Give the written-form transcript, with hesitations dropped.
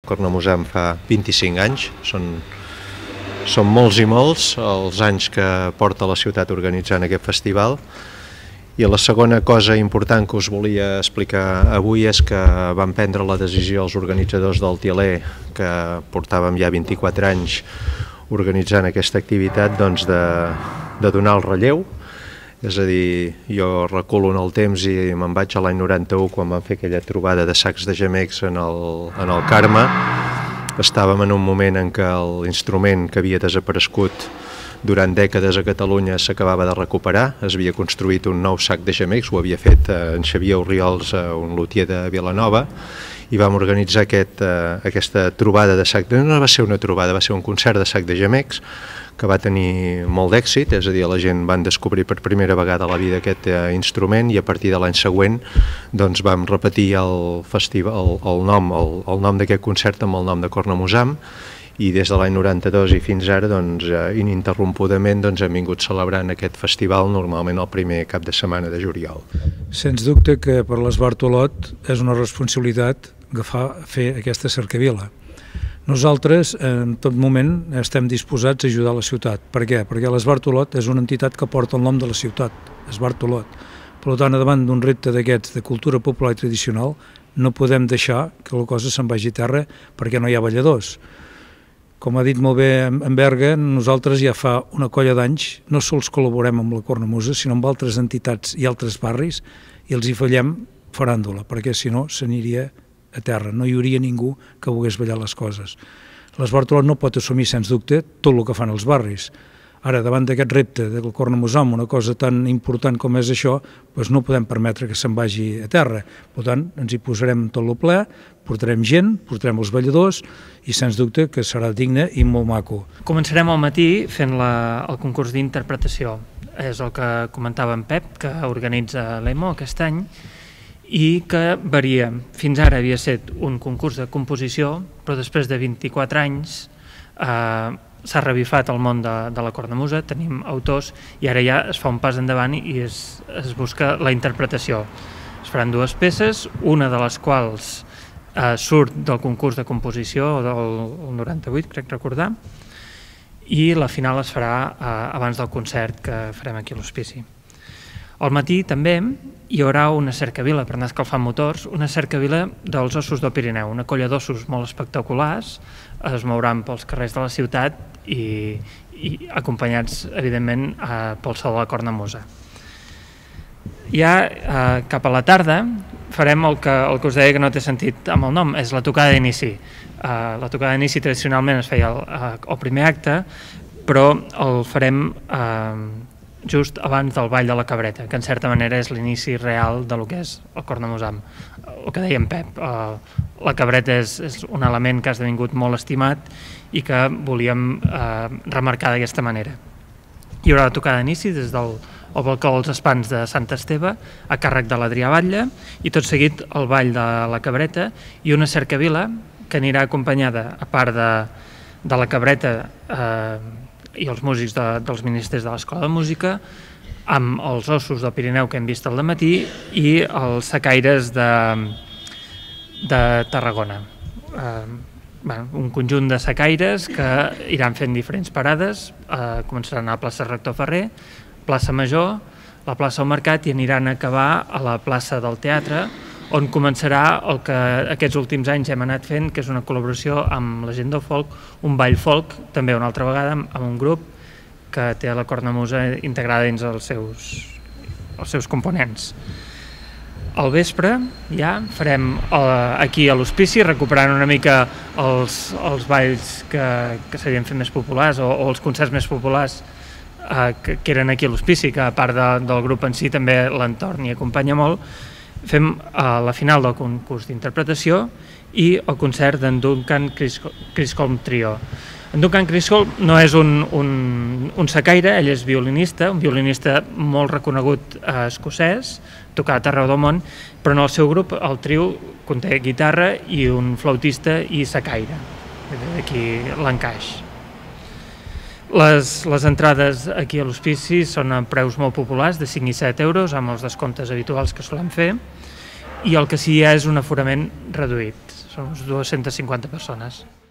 Cornamusam fa 25 anys, són molts i molts els anys que porta la ciutat organitzant aquest festival. I la segona cosa important que us volia explicar avui és que van prendre la decisió els organitzadors del Tieler, que portàvem ja 24 anys organitzant aquesta activitat, doncs de donar el relleu. És a dir, jo reculo en el temps i me'n vaig a l'any 91 quan vam fer aquella trobada de sacs de gemecs en el Carme. Estàvem en un moment en què l'instrument que havia desaparegut durant dècades a Catalunya s'acabava de recuperar, es havia construït un nou sac de gemecs, ho havia fet en Xavier Orriols, un lutier de Vilanova, i vam organitzar aquesta trobada de sac de... No va ser una trobada, va ser un concert de sac de gemecs, que va tenir molt d'èxit, és a dir, la gent van descobrir per primera vegada a la vida aquest instrument i a partir de l'any següent doncs, vam repetir el nom d'aquest concert amb el nom de Cornamusam, i des de l'any 92 i fins ara doncs, ininterrompudament hem vingut celebrant aquest festival normalment el primer cap de setmana de juliol. Sens dubte que per l'Esbart Olot és una responsabilitat fer aquesta cercavila. Nosaltres en tot moment estem disposats a ajudar la ciutat. Per què? Perquè l'Esbart Olot és una entitat que porta el nom de la ciutat, Esbart Olot. Per tant, davant d'un repte d'aquests de cultura popular i tradicional, no podem deixar que la cosa se'n vagi a terra perquè no hi ha balladors. Com ha dit molt bé en Berga, nosaltres ja fa una colla d'anys no sols col·laborem amb la Cornamusa, sinó amb altres entitats i altres barris, i els hi fallem faràndula, perquè si no s'aniria a terra, no hi hauria ningú que volgués ballar les coses. L'Esbart Olot no pot assumir, sens dubte, tot el que fan els barris. Ara, davant d'aquest repte del Cornamusam, una cosa tan important com és això, doncs no podem permetre que se'n vagi a terra. Per tant, ens hi posarem tot el ple, portarem gent, portarem els balladors i sens dubte que serà digne i molt maco. Començarem al matí fent el concurs d'interpretació. És el que comentava en Pep, que organitza l'EMO aquest any i que varia. Fins ara havia estat un concurs de composició, però després de 24 anys s'ha revifat el món de la cornamusa, tenim autors i ara ja es fa un pas endavant i es busca la interpretació. Es faran dues peces, una de les quals surt del concurs de composició del 98, crec recordar, i la final es farà abans del concert que farem aquí a l'Hospici. Al matí també hi haurà una cercavila per anar escalfant motors, una cercavila dels ossos del Pirineu, una colla d'ossos molt espectaculars, es mouran pels carrers de la ciutat i acompanyats, evidentment, pel so de la cornamusa. Ja cap a la tarda farem el que us deia que no té sentit amb el nom, és la tocada d'inici. La tocada d'inici tradicionalment es feia al primer acte, però el farem just abans del Ball de la Cabreta, que en certa manera és l'inici real del que és el Cornamusam. El que deia en Pep, la cabreta és un element que ha esdevingut molt estimat i que volíem remarcar d'aquesta manera. Hi haurà la tocada d'inici des del balcó dels Espants de Sant Esteve a càrrec de l'Adrià Batlle i tot seguit el Ball de la Cabreta i una cercavila que anirà acompanyada, a part de la cabreta i els músics dels ministers de l'Escola de Música, amb els ossos del Pirineu que hem vist al dematí i els secaires de Tarragona. Un conjunt de secaires que iran fent diferents parades, començaran a la plaça Rector Ferrer, plaça Major, la plaça del Mercat i aniran a acabar a la plaça del Teatre, on començarà el que aquests últims anys hem anat fent, que és una col·laboració amb la gent del folk, un ball folk, també una altra vegada, amb un grup que té la cornamusa integrada dins els seus components. Al vespre ja farem aquí a l'Hospici, recuperant una mica els balls que s'havien fet més populars o els concerts més populars que eren aquí a l'Hospici, que a part del grup en si també l'entorn hi acompanya molt. Fem la final del concurs d'interpretació i el concert d'en Duncan Crisholm Trio. En Duncan Crisholm no és un secaire, ell és violinista, un violinista molt reconegut escocès, tocat arreu del món, però en el seu grup el trio conté guitarra i un flautista i secaire, d'aquí l'encaix. Les entrades aquí a l'Hospici són a preus molt populars, de 5 i 7 euros, amb els descomptes habituals que solem fer, i el que sí hi ha és un aforament reduït. són uns 250 persones.